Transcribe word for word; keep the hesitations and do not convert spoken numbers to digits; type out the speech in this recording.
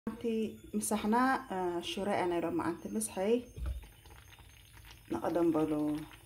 أنتي مسحنا شراء أنا رم أنت مسحي نقدم بلو